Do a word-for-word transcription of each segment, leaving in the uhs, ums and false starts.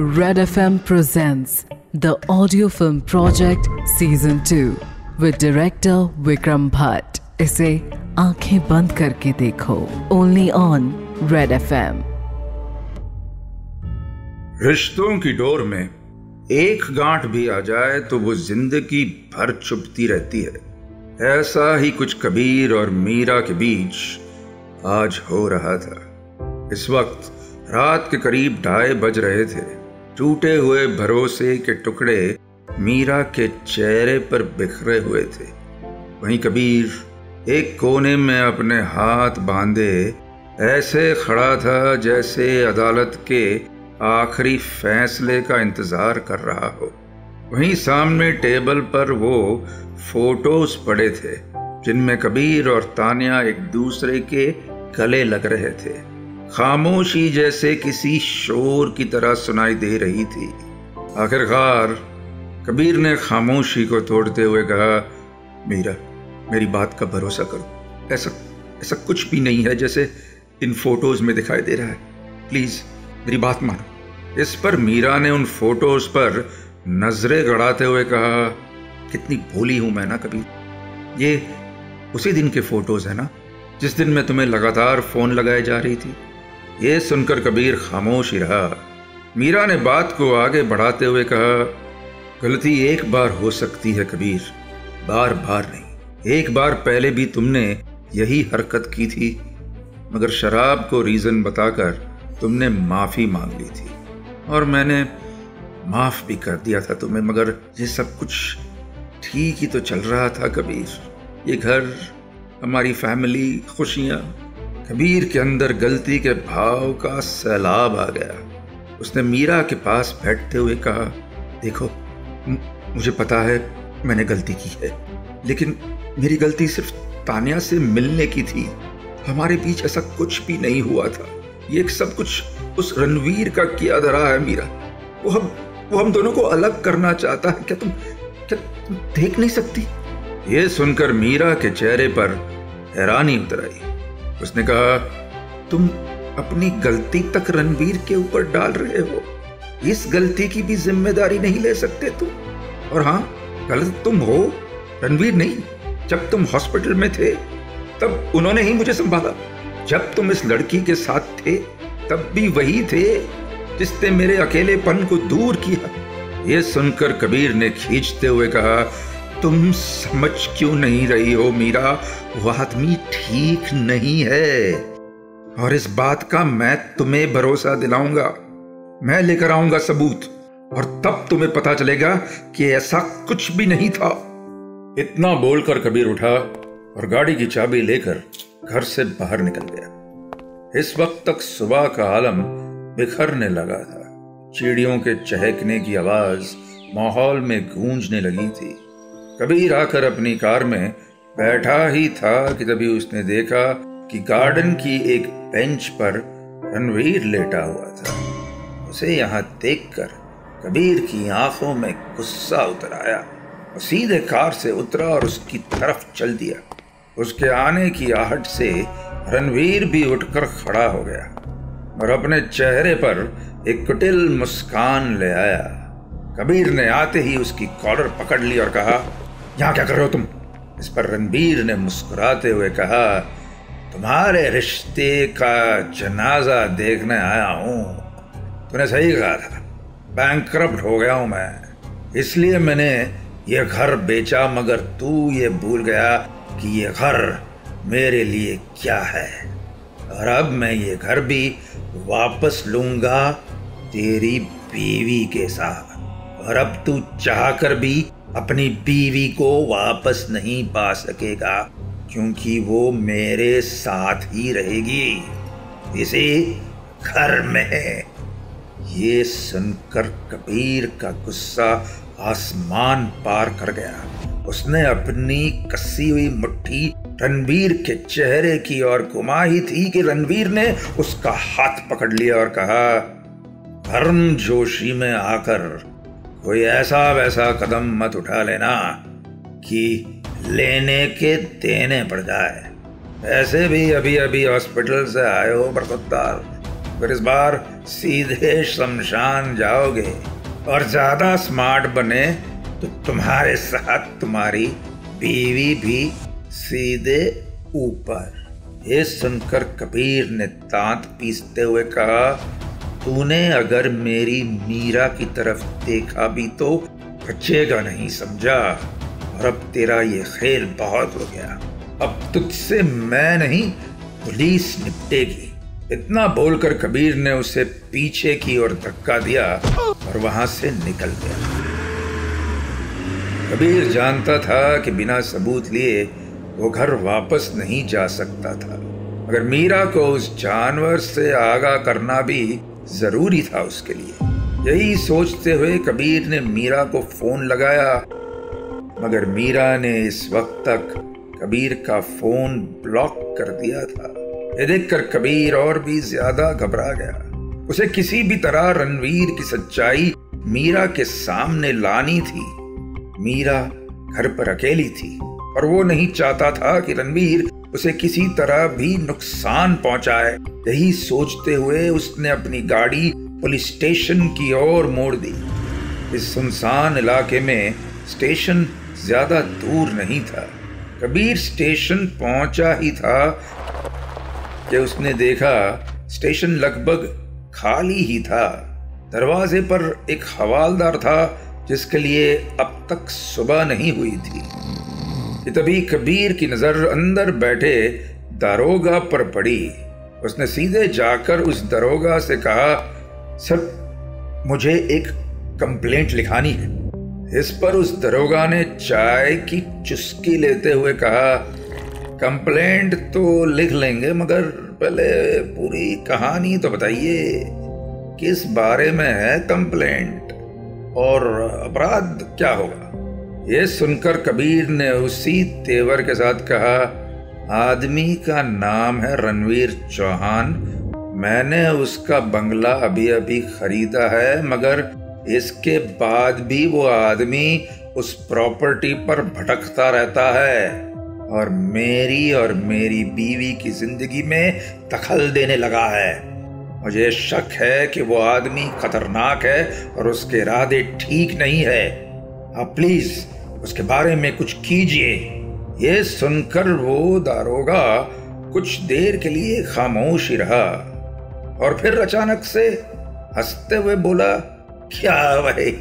Red F M presents the audio film project season two with director Vikram Bhatt. इसे आंखें बंद करके देखो only on Red F M. रिश्तों की डोर में एक गांठ भी आ जाए तो वो जिंदगी भर चुभती रहती है। ऐसा ही कुछ कबीर और मीरा के बीच आज हो रहा था। इस वक्त रात के करीब ढाई बज रहे थे। टूटे हुए भरोसे के टुकड़े मीरा के चेहरे पर बिखरे हुए थे। वहीं कबीर एक कोने में अपने हाथ बांधे ऐसे खड़ा था जैसे अदालत के आखिरी फैसले का इंतजार कर रहा हो। वहीं सामने टेबल पर वो फोटोज पड़े थे जिनमें कबीर और तानिया एक दूसरे के गले लग रहे थे। खामोशी जैसे किसी शोर की तरह सुनाई दे रही थी। आखिरकार कबीर ने खामोशी को तोड़ते हुए कहा, मीरा, मेरी बात का भरोसा करो। ऐसा ऐसा कुछ भी नहीं है जैसे इन फोटोज में दिखाई दे रहा है। प्लीज मेरी बात मानो। इस पर मीरा ने उन फोटोज पर नजरें गड़ाते हुए कहा, कितनी भोली हूं मैं ना कबीर। ये उसी दिन के फोटोज है ना जिस दिन मैं तुम्हें लगातार फोन लगाए जा रही थी। ये सुनकर कबीर खामोश ही रहा। मीरा ने बात को आगे बढ़ाते हुए कहा, गलती एक बार हो सकती है कबीर, बार बार नहीं। एक बार पहले भी तुमने यही हरकत की थी, मगर शराब को रीजन बताकर तुमने माफी मांग ली थी और मैंने माफ भी कर दिया था तुम्हें। मगर ये सब कुछ ठीक ही तो चल रहा था कबीर। ये घर, हमारी फैमिली, खुशियां। कबीर के अंदर गलती के भाव का सैलाब आ गया। उसने मीरा के पास बैठते हुए कहा, देखो मुझे पता है मैंने गलती की है, लेकिन मेरी गलती सिर्फ तानिया से मिलने की थी। हमारे बीच ऐसा कुछ भी नहीं हुआ था। ये सब कुछ उस रणवीर का किया धरा है मीरा। वो हम वो हम दोनों को अलग करना चाहता है। क्या तुम क्या तुम देख नहीं सकती? ये सुनकर मीरा के चेहरे पर हैरानी उतर आई। उसने कहा, तुम अपनी गलती तक रणवीर के ऊपर डाल रहे हो। इस गलती की भी जिम्मेदारी नहीं ले सकते तुम। और हाँ, गलत तुम हो, रणवीर नहीं। जब तुम हॉस्पिटल में थे तब उन्होंने ही मुझे संभाला। जब तुम इस लड़की के साथ थे तब भी वही थे जिसने मेरे अकेलेपन को दूर किया। ये सुनकर कबीर ने खींचते हुए कहा, तुम समझ क्यों नहीं रही हो मीरा? वो आदमी ठीक नहीं है और इस बात का मैं तुम्हें भरोसा दिलाऊंगा। मैं लेकर आऊंगा सबूत और तब तुम्हें पता चलेगा कि ऐसा कुछ भी नहीं था। इतना बोलकर कबीर उठा और गाड़ी की चाबी लेकर घर से बाहर निकल गया। इस वक्त तक सुबह का आलम बिखरने लगा था। चिड़ियों के चहकने की आवाज माहौल में गूंजने लगी थी। कबीर आकर अपनी कार में बैठा ही था कि तभी उसने देखा कि गार्डन की एक बेंच पर रणवीर लेटा हुआ था। उसे यहाँ देखकर कबीर की आंखों में गुस्सा उतर आया और सीधे कार से उतरा और उसकी तरफ चल दिया। उसके आने की आहट से रणवीर भी उठकर खड़ा हो गया और अपने चेहरे पर एक कुटिल मुस्कान ले आया। कबीर ने आते ही उसकी कॉलर पकड़ ली और कहा, यहाँ क्या कर रहे हो तुम? इस पर रणवीर ने मुस्कुराते हुए कहा, तुम्हारे रिश्ते का जनाजा देखने आया हूं। तूने सही कहा था, बैंकरप्ट हो गया हूं मैं, इसलिए मैंने ये घर बेचा। मगर तू ये भूल गया कि ये घर मेरे लिए क्या है और अब मैं ये घर भी वापस लूंगा तेरी बीवी के साथ। और अब तू चाहकर भी अपनी बीवी को वापस नहीं पा सकेगा क्योंकि वो मेरे साथ ही रहेगी इसी घर में। ये सुनकर कबीर का गुस्सा आसमान पार कर गया। उसने अपनी कसी हुई मुट्ठी रणवीर के चेहरे की ओर घुमाई थी कि रणवीर ने उसका हाथ पकड़ लिया और कहा, गर्मजोशी में आकर कोई ऐसा वैसा कदम मत उठा लेना कि लेने के देने पड़ जाए। ऐसे भी अभी अभी हॉस्पिटल से आए हो बरकतदार, फिर इस बार सीधे शमशान जाओगे और ज्यादा स्मार्ट बने तो तुम्हारे साथ तुम्हारी बीवी भी सीधे ऊपर। ये सुनकर कबीर ने दांत पीसते हुए कहा, तूने अगर मेरी मीरा की तरफ देखा भी तो बचेगा नहीं, समझा? और अब तेरा ये खेल बहुत हो गया। अब तुझसे मैं नहीं पुलिस निपटेगी। इतना बोलकर कबीर ने उसे पीछे की ओर धक्का दिया और वहां से निकल गया। कबीर जानता था कि बिना सबूत लिए वो घर वापस नहीं जा सकता था, मगर मीरा को उस जानवर से आगाह करना भी जरूरी था उसके लिए। यही सोचते हुए कबीर ने मीरा को फोन लगाया, मगर मीरा ने इस वक्त तक कबीर का फोन ब्लॉक कर दिया था। ये देखकर कबीर और भी ज्यादा घबरा गया। उसे किसी भी तरह रणवीर की सच्चाई मीरा के सामने लानी थी। मीरा घर पर अकेली थी और वो नहीं चाहता था कि रणवीर उसे किसी तरह भी नुकसान पहुंचाए। यही सोचते हुए उसने अपनी गाड़ी पुलिस स्टेशन की ओर मोड़ दी। इस सुनसान इलाके में स्टेशन ज्यादा दूर नहीं था। कबीर स्टेशन पहुंचा ही था कि उसने देखा स्टेशन लगभग खाली ही था। दरवाजे पर एक हवालदार था जिसके लिए अब तक सुबह नहीं हुई थी कि तभी कबीर की नजर अंदर बैठे दारोगा पर पड़ी। उसने सीधे जाकर उस दारोगा से कहा, सर मुझे एक कंप्लेंट लिखानी है। इस पर उस दरोगा ने चाय की चुस्की लेते हुए कहा, कंप्लेंट तो लिख लेंगे, मगर पहले पूरी कहानी तो बताइए, किस बारे में है कंप्लेंट और अपराध क्या होगा? ये सुनकर कबीर ने उसी तेवर के साथ कहा, आदमी का नाम है रणवीर चौहान। मैंने उसका बंगला अभी अभी खरीदा है, मगर इसके बाद भी वो आदमी उस प्रॉपर्टी पर भटकता रहता है और मेरी और मेरी बीवी की जिंदगी में दखल देने लगा है। मुझे शक है कि वो आदमी खतरनाक है और उसके इरादे ठीक नहीं है। आप प्लीज उसके बारे में कुछ कीजिए। ये सुनकर वो दारोगा कुछ देर के लिए खामोश ही रहा और फिर अचानक से हंसते हुए बोला, क्या भाई,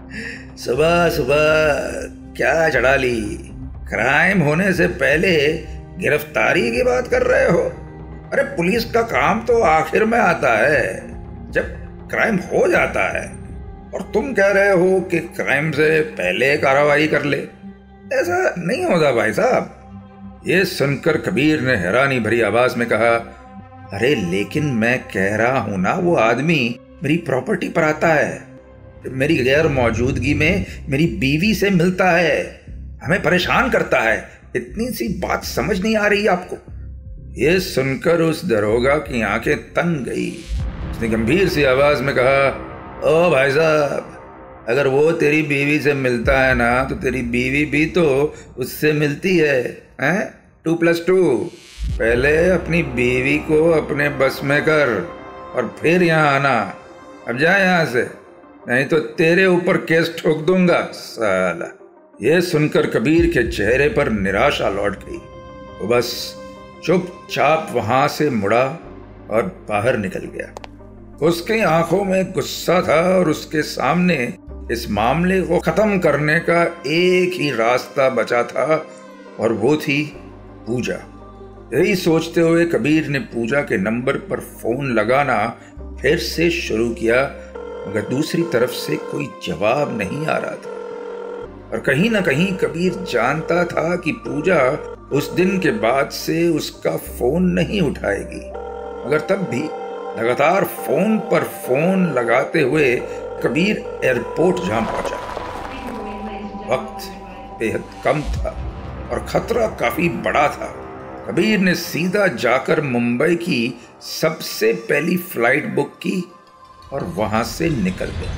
सुबह सुबह क्या चढ़ा ली? क्राइम होने से पहले गिरफ्तारी की बात कर रहे हो? अरे पुलिस का काम तो आखिर में आता है, जब क्राइम हो जाता है, और तुम कह रहे हो कि क्राइम से पहले कार्रवाई कर ले। ऐसा नहीं होता भाई साहब। ये सुनकर कबीर ने हैरानी भरी आवाज में कहा, अरे लेकिन मैं कह रहा हूं ना, वो आदमी मेरी प्रॉपर्टी पर आता है, मेरी गैर मौजूदगी में मेरी बीवी से मिलता है, हमें परेशान करता है। इतनी सी बात समझ नहीं आ रही आपको? ये सुनकर उस दरोगा की आंखें तन गई। उसने गंभीर सी आवाज में कहा, ओ भाई साहब, अगर वो तेरी बीवी से मिलता है ना, तो तेरी बीवी भी तो उससे मिलती है, हैं? Two plus two. पहले अपनी बीवी को अपने बस में कर और फिर यहाँ आना। अब जा यहाँ से, नहीं तो तेरे ऊपर केस ठोक दूंगा साला। ये सुनकर कबीर के चेहरे पर निराशा लौट गई। वो बस चुपचाप वहां से मुड़ा और बाहर निकल गया। उसकी आंखों में गुस्सा था और उसके सामने इस मामले को खत्म करने का एक ही रास्ता बचा था, और वो थी पूजा। यही सोचते हुए कबीर ने पूजा के नंबर पर फोन लगाना फिर से शुरू किया, मगर दूसरी तरफ से कोई जवाब नहीं आ रहा था। और कहीं ना कहीं कबीर जानता था कि पूजा उस दिन के बाद से उसका फोन नहीं उठाएगी, मगर तब भी लगातार फोन पर फोन लगाते हुए कबीर एयरपोर्ट जा पहुंचा। वक्त बेहद कम था और खतरा काफी बड़ा था। कबीर ने सीधा जाकर मुंबई की सबसे पहली फ्लाइट बुक की और वहां से निकल गया।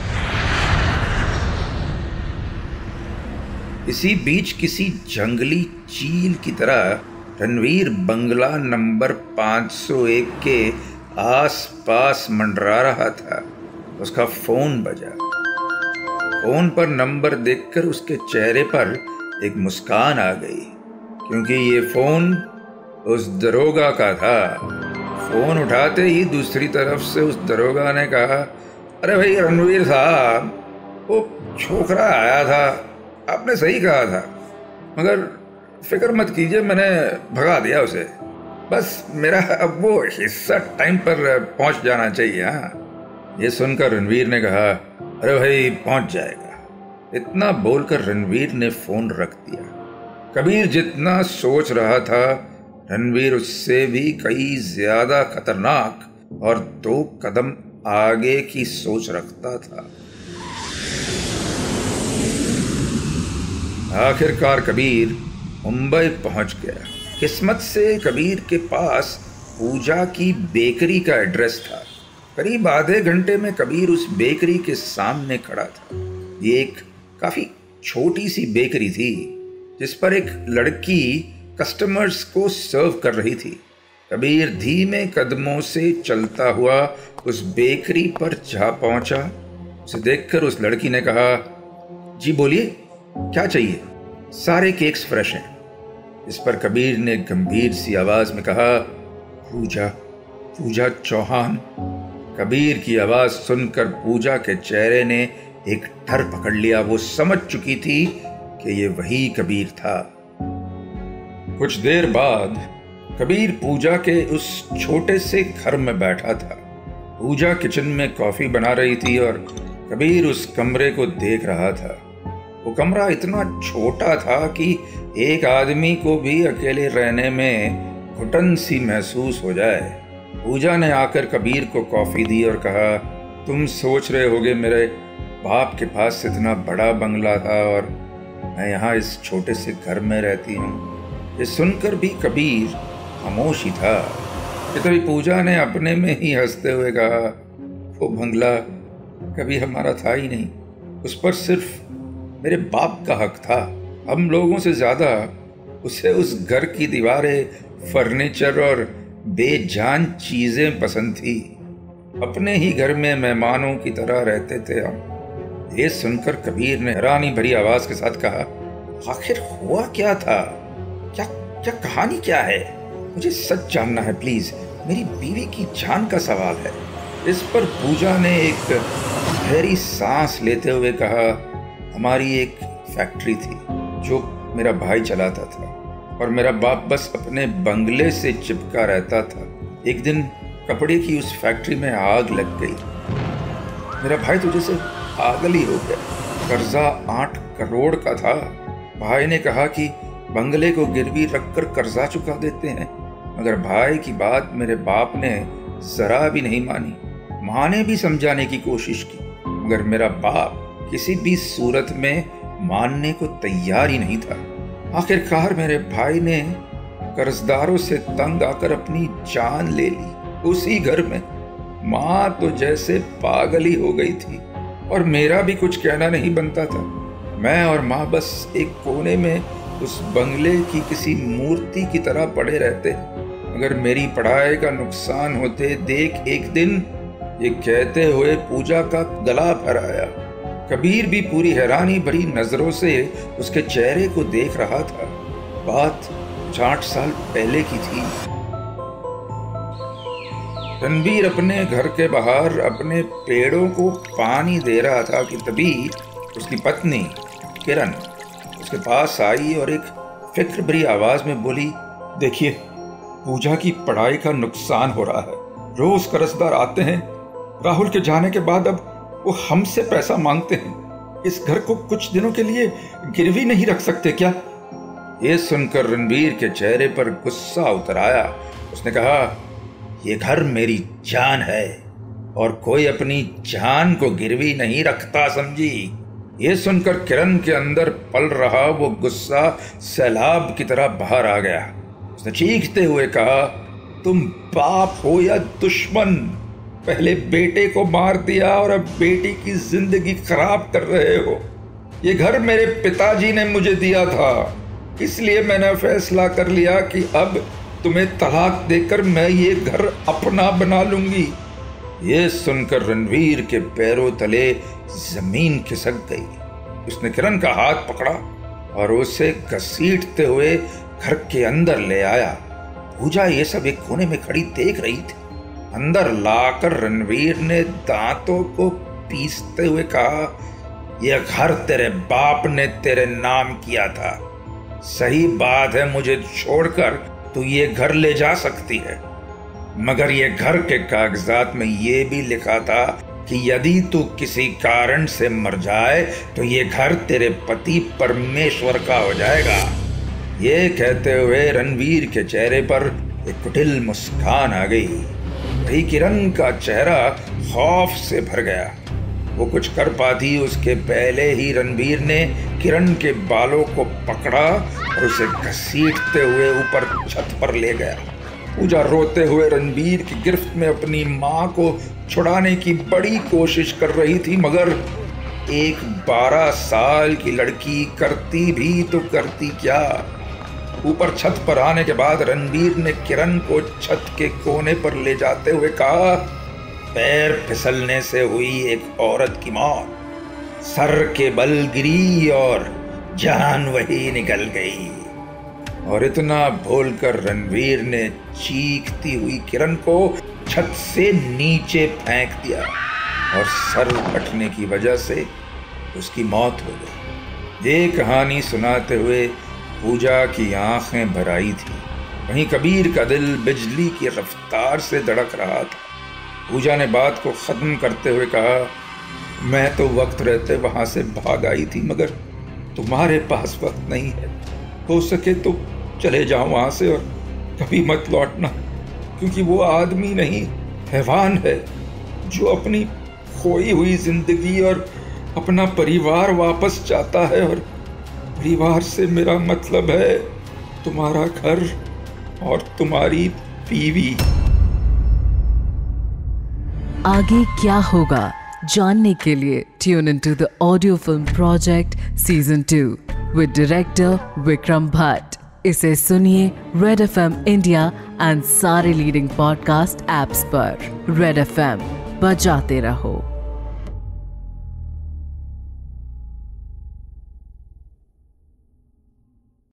इसी बीच किसी जंगली चील की तरह रणवीर बंगला नंबर पाँच सौ एक के आस पास मंडरा रहा था, उसका फोन बजा। फोन पर नंबर देखकर उसके चेहरे पर एक मुस्कान आ गई, क्योंकि ये फोन उस दरोगा का था। फोन उठाते ही दूसरी तरफ से उस दरोगा ने कहा, अरे भाई रणवीर साहब, वो छोकरा आया था, आपने सही कहा था, मगर फिक्र मत कीजिए, मैंने भगा दिया उसे। बस मेरा अब वो हिस्सा टाइम पर पहुंच जाना चाहिए। हाँ। ये सुनकर रणवीर ने कहा, अरे भाई पहुंच जाएगा। इतना बोलकर रणवीर ने फोन रख दिया। कबीर जितना सोच रहा था, रणवीर उससे भी कई ज्यादा खतरनाक और दो कदम आगे की सोच रखता था। आखिरकार कबीर मुंबई पहुंच गया। किस्मत से कबीर के पास पूजा की बेकरी का एड्रेस था। करीब आधे घंटे में कबीर उस बेकरी के सामने खड़ा था। ये एक काफी छोटी सी बेकरी थी, जिस पर एक लड़की कस्टमर्स को सर्व कर रही थी। कबीर धीमे कदमों से चलता हुआ उस बेकरी पर जा पहुंचा। उसे देखकर उस लड़की ने कहा, जी बोलिए, क्या चाहिए? सारे केक्स फ्रेश हैं। इस पर कबीर ने गंभीर सी आवाज में कहा, पूजा पूजा चौहान। कबीर की आवाज सुनकर पूजा के चेहरे ने एक डर पकड़ लिया। वो समझ चुकी थी कि ये वही कबीर था। कुछ देर बाद कबीर पूजा के उस छोटे से घर में बैठा था। पूजा किचन में कॉफी बना रही थी और कबीर उस कमरे को देख रहा था। वो कमरा इतना छोटा था कि एक आदमी को भी अकेले रहने में घुटन सी महसूस हो जाए। पूजा ने आकर कबीर को कॉफी दी और कहा, तुम सोच रहे होगे मेरे बाप के पास इतना बड़ा बंगला था और मैं यहाँ इस छोटे से घर में रहती हूँ। ये सुनकर भी कबीर खामोश ही था कि तभी पूजा ने अपने में ही हंसते हुए कहा, वो बंगला कभी हमारा था ही नहीं, उस पर सिर्फ मेरे बाप का हक था। हम लोगों से ज्यादा उसे उस घर की दीवारें, फर्नीचर और बेजान चीजें पसंद थी। अपने ही घर में मेहमानों की तरह रहते थे हम। ये सुनकर कबीर ने हैरानी भरी आवाज के साथ कहा, आखिर हुआ क्या था? क्या क्या कहानी क्या है? मुझे सच जानना है प्लीज, मेरी बीवी की जान का सवाल है। इस पर पूजा ने एक गहरी सांस लेते हुए कहा, हमारी एक फैक्ट्री थी जो मेरा भाई चलाता था और मेरा बाप बस अपने बंगले से चिपका रहता था। एक दिन कपड़े की उस फैक्ट्री में आग लग गई। मेरा भाई तो जैसे पागल ही हो गया। कर्जा आठ करोड़ का था। भाई ने कहा कि बंगले को गिरवी रखकर कर्जा चुका देते हैं, मगर भाई की बात मेरे बाप ने जरा भी नहीं मानी। माँ ने भी समझाने की कोशिश की, मगर मेरा बाप किसी भी सूरत में मानने को तैयार ही नहीं था। आखिरकार मेरे भाई ने कर्जदारों से तंग आकर अपनी जान ले ली उसी घर में। माँ तो जैसे पागल ही हो गई थी और मेरा भी कुछ कहना नहीं बनता था। मैं और माँ बस एक कोने में उस बंगले की किसी मूर्ति की तरह पड़े रहते, मगर मेरी पढ़ाई का नुकसान होते देख एक दिन ये कहते हुए पूजा का गला भर आया। कबीर भी पूरी हैरानी भरी नजरों से उसके चेहरे को देख रहा था। बात आठ साल पहले की थी। रणवीर अपने घर के बाहर अपने पेड़ों को पानी दे रहा था कि तभी उसकी पत्नी किरण उसके पास आई और एक फिक्र भरी आवाज में बोली, देखिए पूजा की पढ़ाई का नुकसान हो रहा है। रोज कर्जदार आते हैं। राहुल के जाने के बाद अब वो हमसे पैसा मांगते हैं। इस घर को कुछ दिनों के लिए गिरवी नहीं रख सकते क्या? ये सुनकर रणवीर के चेहरे पर गुस्सा उतर आया। उसने कहा, ये घर मेरी जान है और कोई अपनी जान को गिरवी नहीं रखता, समझी? ये सुनकर किरण के अंदर पल रहा वो गुस्सा सैलाब की तरह बाहर आ गया। उसने चीखते हुए कहा, तुम बाप हो या दुश्मन? पहले बेटे को मार दिया और अब बेटी की जिंदगी खराब कर रहे हो। ये घर मेरे पिताजी ने मुझे दिया था, इसलिए मैंने फैसला कर लिया कि अब तुम्हें तलाक देकर मैं ये घर अपना बना लूंगी। ये सुनकर रणवीर के पैरों तले जमीन खिसक गई। उसने किरण का हाथ पकड़ा और उसे घसीटते हुए घर के अंदर ले आया। पूजा ये सब एक कोने में खड़ी देख रही थी। अंदर लाकर रणवीर ने दांतों को पीसते हुए कहा, यह घर तेरे बाप ने तेरे नाम किया था। सही बात है, मुझे छोड़कर तू ये घर ले जा सकती है, मगर ये घर के कागजात में ये भी लिखा था कि यदि तू किसी कारण से मर जाए तो ये घर तेरे पति परमेश्वर का हो जाएगा। ये कहते हुए रणवीर के चेहरे पर एक कुटिल मुस्कान आ गई। वही किरण का चेहरा खौफ से भर गया। वो कुछ कर पाती उसके पहले ही रणवीर ने किरण के बालों को पकड़ा और उसे घसीटते हुए ऊपर छत पर ले गया। पूजा रोते हुए रणवीर की गिरफ्त में अपनी मां को छुड़ाने की बड़ी कोशिश कर रही थी, मगर एक बारह साल की लड़की करती भी तो करती क्या। ऊपर छत पर आने के बाद रणवीर ने किरण को छत के कोने पर ले जाते हुए कहा, पैर फिसलने से हुई एक औरत की मौत, सर के बल गिरी और जान वही निकल गई। और इतना बोलकर रणवीर ने चीखती हुई किरण को छत से नीचे फेंक दिया और सर फटने की वजह से उसकी मौत हो गई। ये कहानी सुनाते हुए पूजा की आंखें भर आई थी। वहीं कबीर का दिल बिजली की रफ्तार से धड़क रहा था। पूजा ने बात को खत्म करते हुए कहा, मैं तो वक्त रहते वहां से भाग आई थी, मगर तुम्हारे पास वक्त नहीं है। हो सके तो चले जाओ वहां से और कभी मत लौटना, क्योंकि वो आदमी नहीं हैवान है जो अपनी खोई हुई जिंदगी और अपना परिवार वापस चाहता है। और परिवार से मेरा मतलब है तुम्हारा घर और तुम्हारी बीवी। आगे क्या होगा जानने के लिए tune into the audio film project season two with director Vikram Bhatt. इसे सुनिए Red F M India and सारे लीडिंग पॉडकास्ट एप्स पर। रेड एफ एम बजाते रहो।